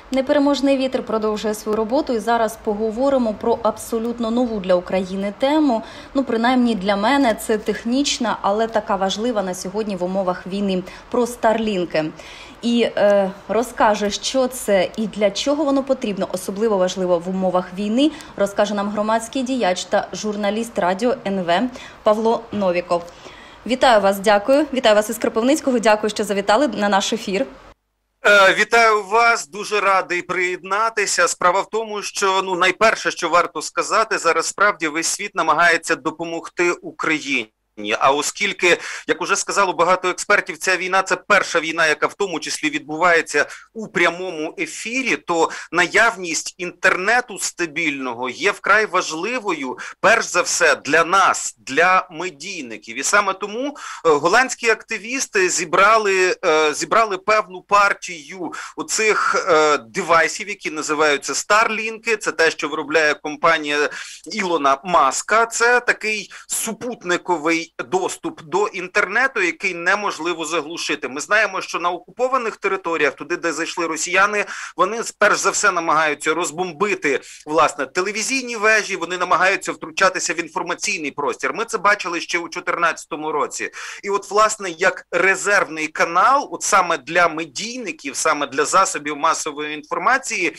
Непереможний вітер продовжує свою роботу, і зараз поговоримо про абсолютно нову для України тему. Принаймні для мене це технічна, але така важлива на сьогодні в умовах війни, про Старлінки. І розкаже, що це і для чого воно потрібно, особливо важливо в умовах війни, розкаже нам громадський діяч та журналіст радіо НВ Павло Новіков. Вітаю вас, дякую. Вітаю вас із Кропивницького, дякую, що завітали на наш ефір. Вітаю вас, дуже радий приєднатися. Справа в тому, що найперше, що варто сказати, зараз справді весь світ намагається допомогти Україні. А оскільки, як уже сказало багато експертів, ця війна – це перша війна, яка в тому числі відбувається у прямому ефірі, то наявність інтернету стабільного є вкрай важливою, перш за все, для нас, для медійників. І саме тому голландські активісти зібрали певну партію оцих девайсів, які називаються Старлінки. Це те, що виробляє компанія Ілона Маска. Це такий супутниковий доступ до інтернету, який неможливо заглушити. Ми знаємо, що на окупованих територіях, туди, де зайшли росіяни, вони перш за все намагаються розбомбити, власне, телевізійні вежі, вони намагаються втручатися в інформаційний простір. Ми це бачили ще у 2014 році. І от, власне, як резервний канал, от саме для медійників, саме для засобів масової інформації,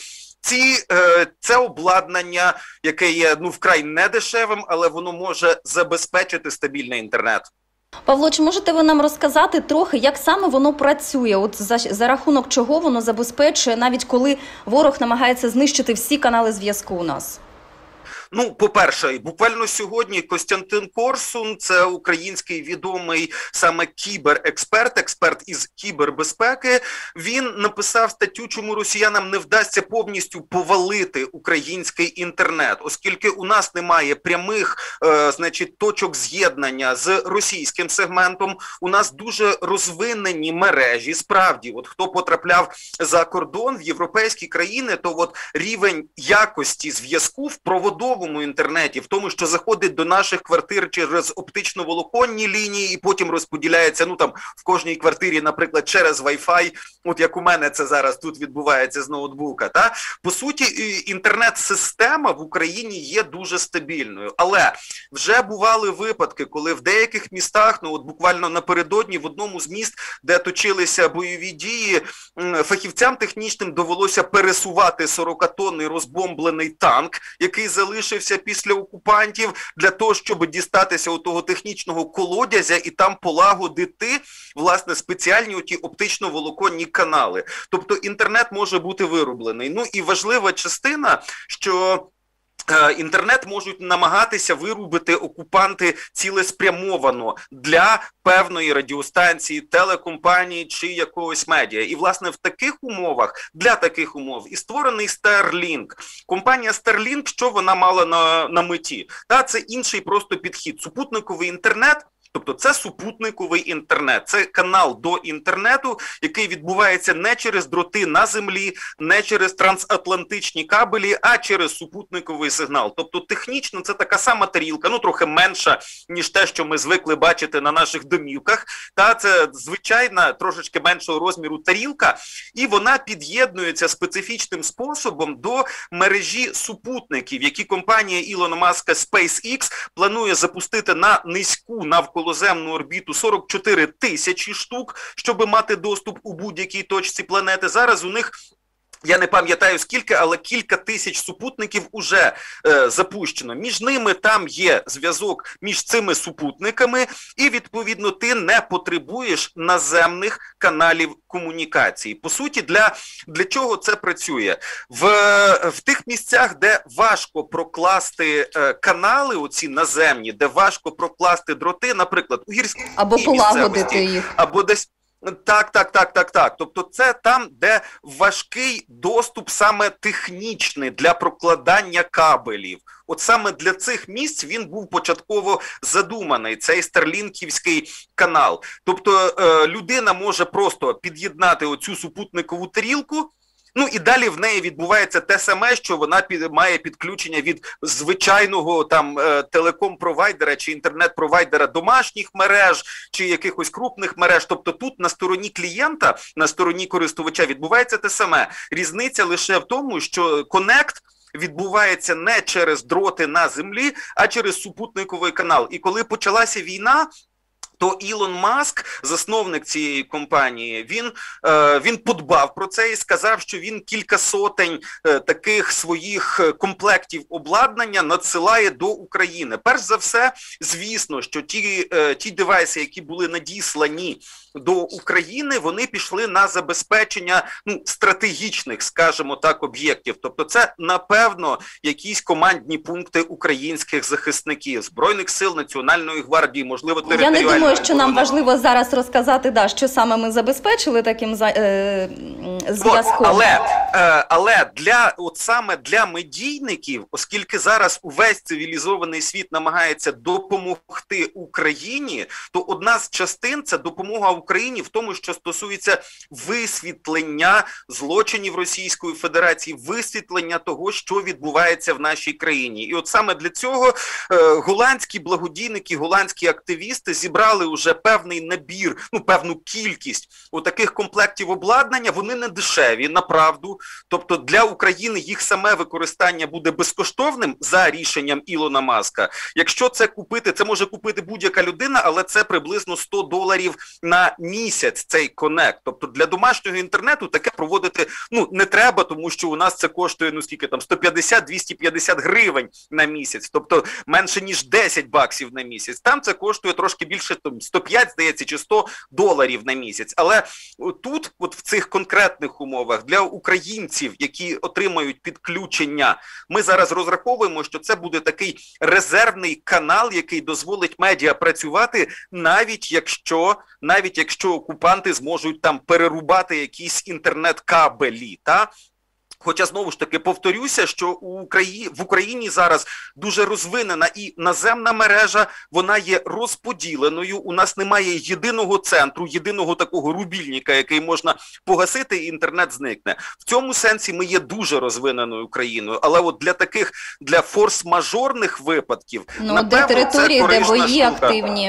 це обладнання, яке є вкрай недешевим, але воно може забезпечити стабільний інтернет. Павло, чи можете ви нам розказати трохи, як саме воно працює? От за рахунок чого воно забезпечує, навіть коли ворог намагається знищити всі канали зв'язку у нас? По-перше, буквально сьогодні Костянтин Корсун, це український відомий саме кіберексперт, експерт із кібербезпеки, він написав статтю, чому росіянам не вдасться повністю повалити український інтернет, оскільки у нас немає прямих, точок з'єднання з російським сегментом, у нас дуже розвинені мережі, справді, хто потрапляв за кордон в європейські країни, то рівень якості зв'язку в проводовому інтернеті, в тому, що заходить до наших квартир через оптично-волоконні лінії і потім розподіляється, в кожній квартирі, наприклад, через Wi-Fi, от як у мене це зараз тут відбувається з ноутбука. По суті, інтернет-система в Україні є дуже стабільною. Але вже бували випадки, коли в деяких містах, буквально напередодні в одному з міст, де точилися бойові дії, фахівцям технічним довелося пересувати 40-тонний розбомблений танк, який залишився після окупантів, для того, щоб дістатися у того технічного колодязя і там полагодити, власне, спеціальні оптично-волоконні канали. Тобто інтернет може бути вироблений. І важлива частина, що інтернет можуть намагатися вирубити окупанти цілеспрямовано для певної радіостанції, телекомпанії чи якогось медіа. І, власне, в таких умовах, для таких умов і створений Starlink. Компанія Starlink, що вона мала на меті? Це інший просто підхід. Супутниковий інтернет. Тобто це супутниковий інтернет, це канал до інтернету, який відбувається не через дроти на землі, не через трансатлантичні кабелі, а через супутниковий сигнал. Тобто технічно це така сама тарілка, трохи менша, ніж те, що ми звикли бачити на наших домівках. Це звичайна, трошечки меншого розміру тарілка, і вона під'єднується специфічним способом до мережі супутників, які компанія Ілона Маска SpaceX планує запустити на низьку навколоземну орбіту 44 тисячі штук, щоб мати доступ у будь-якій точці планети. Зараз у них, я не пам'ятаю скільки, але кілька тисяч супутників уже запущено. Між ними там є зв'язок між цими супутниками і, відповідно, ти не потребуєш наземних каналів комунікації. По суті, для чого це працює? В тих місцях, де важко прокласти канали, оці наземні, де важко прокласти дроти, наприклад, у гірській місцевості. Або полагодити їх. Або десь. Так. Тобто це там, де важкий доступ саме технічний для прокладання кабелів. От саме для цих місць він був початково задуманий, цей старлінківський канал. Тобто людина може просто під'єднати оцю супутникову тарілку, Ну і далі в неї відбувається те саме, що вона має підключення від звичайного там телеком-провайдера чи інтернет-провайдера домашніх мереж чи якихось крупних мереж. Тобто тут на стороні клієнта, на стороні користувача відбувається те саме. Різниця лише в тому, що конект відбувається не через дроти на землі, а через супутниковий канал. І коли почалася війна, то Ілон Маск, засновник цієї компанії, він подбав про це і сказав, що він кілька сотень таких своїх комплектів обладнання надсилає до України. Перш за все, звісно, що ті девайси, які були надіслані до України, вони пішли на забезпечення стратегічних, скажімо так, об'єктів. Тобто це, напевно, якісь командні пункти українських захисників, Збройних сил, Національної гвардії, можливо, територіальної оборони. Я не думаю, що нам важливо зараз розказати, що саме ми забезпечили таким зв'язком. Але саме для медійників, оскільки зараз увесь цивілізований світ намагається допомогти Україні, то одна з частин – це допомога Україні в тому, що стосується висвітлення злочинів Російської Федерації, висвітлення того, що відбувається в нашій країні. І от саме для цього голландські благодійники, голландські активісти зібрали вже певний набір, певну кількість таких комплектів обладнання. Вони не дешеві, направду. Тобто для України їх саме використання буде безкоштовним за рішенням Ілона Маска. Якщо це купити, це може купити будь-яка людина, але це приблизно $100 на місяць цей конект. Тобто для домашнього інтернету таке проводити не треба, тому що у нас це коштує 150-250 гривень на місяць. Тобто менше ніж $10 на місяць. Там це коштує трошки більше, 105, здається, чи $100 на місяць. Але тут, в цих конкретних умовах, для українців, які отримають підключення, ми зараз розраховуємо, що це буде такий резервний канал, який дозволить медіа працювати, навіть якщо окупанти зможуть там перерубати якісь інтернет-кабелі, Хоча, знову ж таки, повторюся, що в Україні зараз дуже розвинена і наземна мережа, вона є розподіленою, у нас немає єдиного центру, єдиного такого рубільника, який можна погасити, і інтернет зникне. В цьому сенсі ми є дуже розвиненою країною, але для форс-мажорних випадків, напевно, де території, це де бої штука. Активні.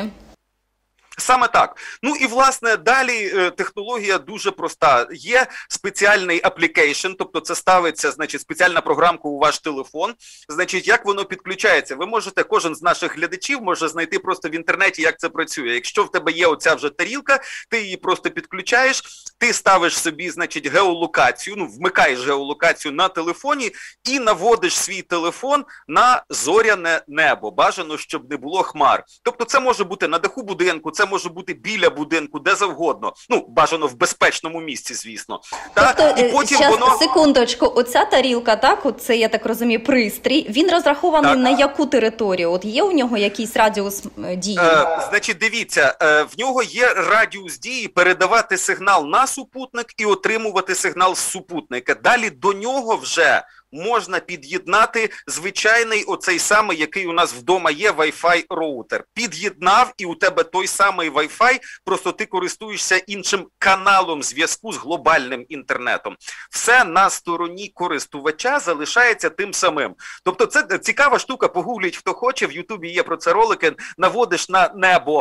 Саме так. І, власне, далі технологія дуже проста. Є спеціальний application, тобто це ставиться, спеціальна програмка у ваш телефон. Як воно підключається? Ви можете, кожен з наших глядачів може знайти просто в інтернеті, як це працює. Якщо в тебе є оця вже тарілка, ти її просто підключаєш, ти ставиш собі, геолокацію, вмикаєш геолокацію на телефоні і наводиш свій телефон на зоряне небо. Бажано, щоб не було хмар. Тобто це може бути на даху будинку, це може бути біля будинку, де завгодно. Бажано в безпечному місці, звісно. Тобто, і потім секундочку, оця тарілка, це, я так розумію, пристрій, він розрахований на яку територію? От є у нього якийсь радіус дії? Дивіться, в нього є радіус дії передавати сигнал на супутник і отримувати сигнал з супутника. Далі до нього вже можна під'єднати звичайний оцей самий, який у нас вдома є, Wi-Fi роутер. Під'єднав, і у тебе той самий Wi-Fi, просто ти користуєшся іншим каналом зв'язку з глобальним інтернетом. Все на стороні користувача залишається тим самим. Тобто це цікава штука, погугліть, хто хоче, в Ютубі є про це ролики, наводиш на небо,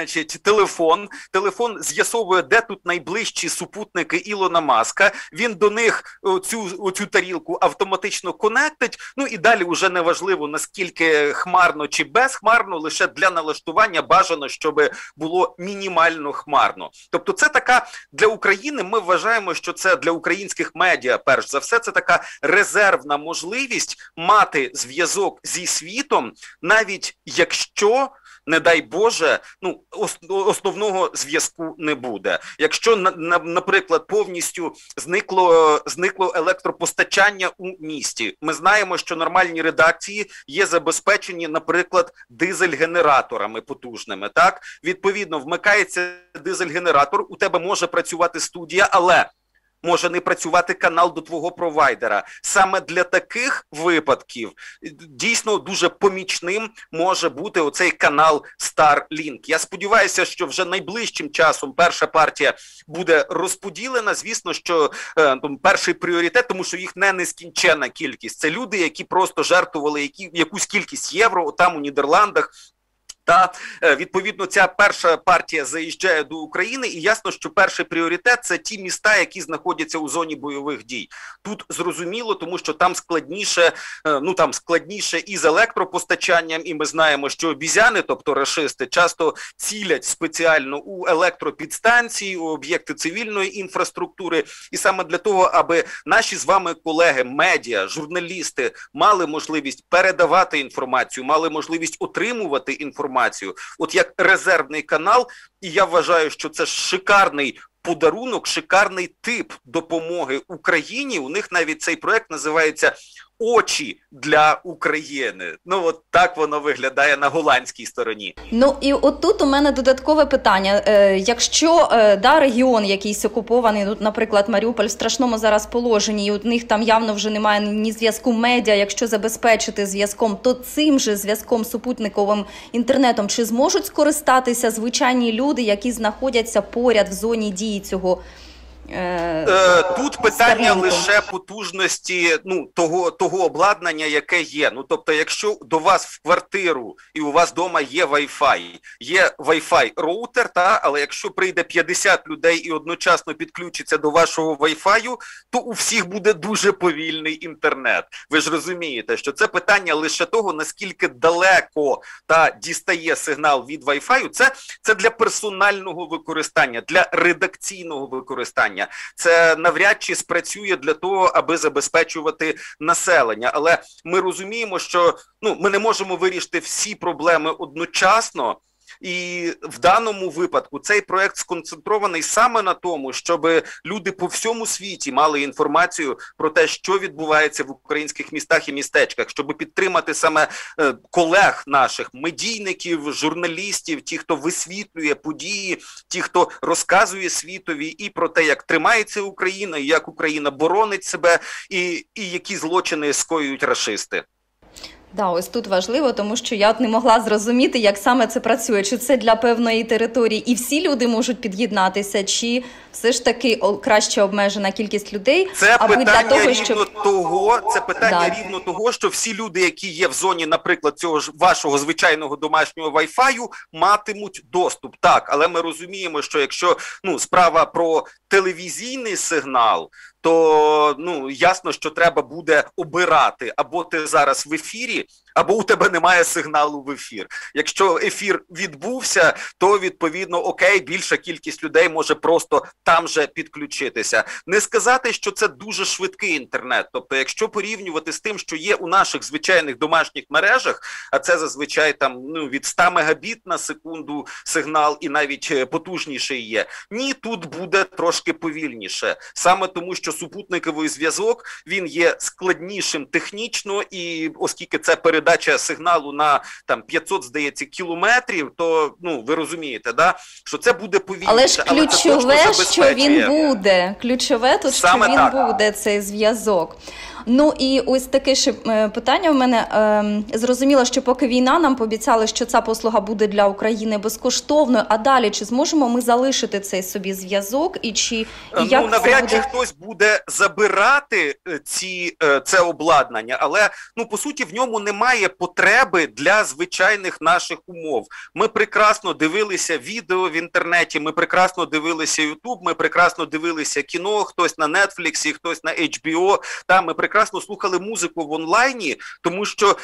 телефон з'ясовує, де тут найближчі супутники Ілона Маска, він до них оцю тарілку автоматично конектить, і далі вже не важливо, наскільки хмарно чи безхмарно, лише для налаштування бажано, щоб було мінімально хмарно. Тобто це така, для України, ми вважаємо, що це для українських медіа, перш за все, це така резервна можливість мати зв'язок зі світом, навіть якщо, не дай Боже, основного зв'язку не буде. Якщо, наприклад, повністю зникло електропостачання у місті, ми знаємо, що нормальні редакції є забезпечені, наприклад, дизель-генераторами потужними, Відповідно, вмикається дизель-генератор, у тебе може працювати студія, але може не працювати канал до твого провайдера. Саме для таких випадків дійсно дуже помічним може бути оцей канал Starlink. Я сподіваюся, що вже найближчим часом перша партія буде розподілена. Звісно, що перший пріоритет, тому що їх не нескінченна кількість. Це люди, які просто жертвували якусь кількість євро там у Нідерландах. Та, відповідно, ця перша партія заїжджає до України, і ясно, що перший пріоритет – це ті міста, які знаходяться у зоні бойових дій. Тут зрозуміло, тому що там складніше і з електропостачанням, і ми знаємо, що обізяни, тобто рашисти, часто цілять спеціально у електропідстанції, у об'єкти цивільної інфраструктури, і саме для того, аби наші з вами колеги, медіа, журналісти мали можливість передавати інформацію, мали можливість отримувати інформацію, от як резервний канал, і я вважаю, що це шикарний подарунок, шикарний тип допомоги Україні. У них навіть цей проект називається «Очі для України». Ну, от так воно виглядає на голландській стороні. Ну, і от тут у мене додаткове питання. Якщо регіон якийсь окупований, наприклад, Маріуполь в страшному зараз положенні, і у них там явно вже немає ні зв'язку медіа, якщо забезпечити зв'язком, то цим же зв'язком супутниковим інтернетом чи зможуть скористатися звичайні люди, які знаходяться поряд в зоні дії цього Тут питання лише потужності того обладнання, яке є. Ну, тобто, якщо до вас в квартиру і у вас вдома є Wi-Fi роутер, але якщо прийде 50 людей і одночасно підключиться до вашого Wi-Fi, то у всіх буде дуже повільний інтернет. Ви ж розумієте, що це питання лише того, наскільки далеко дістає сигнал від Wi-Fi. Це для персонального використання, для редакційного використання. Це навряд чи спрацює для того, аби забезпечувати населення. Але ми розуміємо, що ми не можемо вирішити всі проблеми одночасно. І в даному випадку цей проект сконцентрований саме на тому, щоб люди по всьому світі мали інформацію про те, що відбувається в українських містах і містечках, щоб підтримати саме колег наших, медійників, журналістів, ті, хто висвітлює події, ті, хто розказує світові і про те, як тримається Україна, і як Україна боронить себе, і які злочини скоюють рашисти. Да, ось тут важливо, тому що я не могла зрозуміти, як саме це працює. Чи це для певної території і всі люди можуть під'єднатися, чи все ж таки краще обмежена кількість людей? Це питання рівно того, що всі люди, які є в зоні, наприклад, цього ж вашого звичайного домашнього Wi-Fi, матимуть доступ. Так, але ми розуміємо, що якщо справа про телевізійний сигнал, то ясно, що треба буде обирати, або ти зараз в ефірі, або у тебе немає сигналу в ефір. Якщо ефір відбувся, то відповідно окей, більша кількість людей може просто там же підключитися. Не сказати, що це дуже швидкий інтернет. Тобто, якщо порівнювати з тим, що є у наших звичайних домашніх мережах, а це зазвичай там від 100 мегабіт на секунду сигнал і навіть потужніший є. Ні, тут буде трошки повільніше. Саме тому, що супутниковий зв'язок, він є складнішим технічно, і оскільки це передача сигналу на 500, здається, кілометрів, то, ви розумієте, що це буде повільніше. Але ж ключове, що він буде. Ключове тут, що він буде, цей зв'язок. Ну і ось таке ще питання в мене. Зрозуміло, що поки війна, нам пообіцяли, що ця послуга буде для України безкоштовною, а далі чи зможемо ми залишити цей собі зв'язок? Навряд чи хтось буде забирати це обладнання, але, по суті, в ньому немає потреби для звичайних наших умов. Ми прекрасно дивилися відео в інтернеті, ми прекрасно дивилися YouTube, ми прекрасно дивилися кіно, хтось на Netflix, хтось на HBO, ми прекрасно слухали музику в онлайні, тому що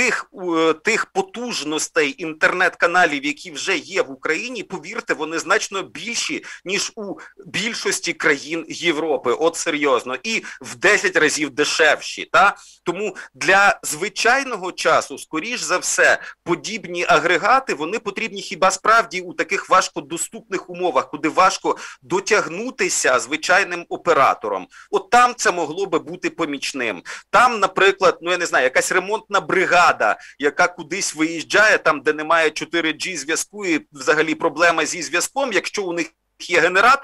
тих потужностей інтернет-каналів, які вже є в Україні, повірте, вони значно більші, ніж у більшості країн Європи. От серйозно. І в 10 разів дешевші. Тому для звичайного часу, скоріш за все, подібні агрегати, вони потрібні хіба справді у таких важкодоступних умовах, куди важко дотягнутися звичайним оператором. От там це могло би бути помічним. Там, наприклад, якась ремонтна бригада, яка кудись виїжджає, там, де немає 4G зв'язку і взагалі проблема зі зв'язком, якщо у них є генератор,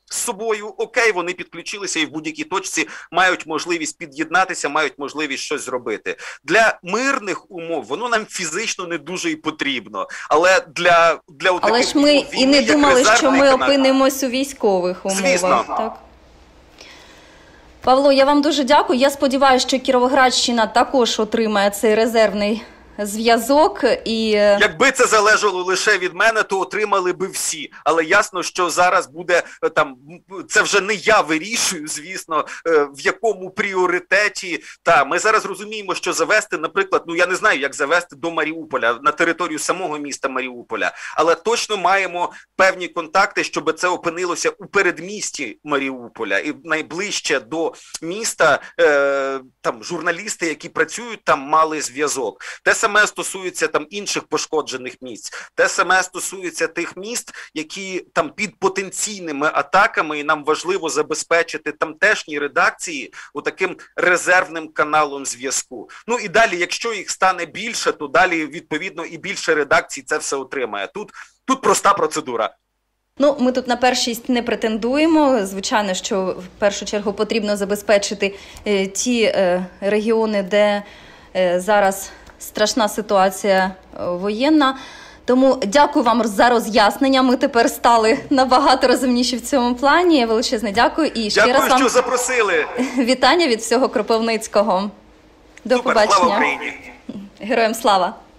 з собою, окей, вони підключилися і в будь-якій точці мають можливість під'єднатися, мають можливість щось зробити. Для мирних умов воно нам фізично не дуже і потрібно, але для Але ж ми і не думали, що ми опинимось у військових умовах. Звісно. Так. Павло, я вам дуже дякую. Я сподіваюся, що Кіровоградщина також отримає цей резервний зв'язок. Якби це залежало лише від мене, то отримали би всі. Але ясно, що зараз буде там, це вже не я вирішую, звісно, в якому пріоритеті. Ми зараз розуміємо, що завести, наприклад, я не знаю, як завести до Маріуполя, на територію самого міста Маріуполя, але точно маємо певні контакти, щоб це опинилося у передмісті Маріуполя і найближче до міста там журналісти, які працюють там, мали зв'язок. Те саме стосується там інших пошкоджених місць. Те саме стосується тих міст, які там під потенційними атаками, і нам важливо забезпечити тамтешні редакції отаким резервним каналом зв'язку. Ну і далі, якщо їх стане більше, то далі, відповідно, і більше редакцій це все отримає. Тут проста процедура. Ми тут на першість не претендуємо. Звичайно, що в першу чергу потрібно забезпечити ті регіони, де зараз страшна ситуація воєнна. Тому дякую вам за роз'яснення. Ми тепер стали набагато розумніші в цьому плані. Величезне дякую. І ще раз вам що запросили. Вітання від всього Кропивницького. До побачення. Слава Україні! Героям слава!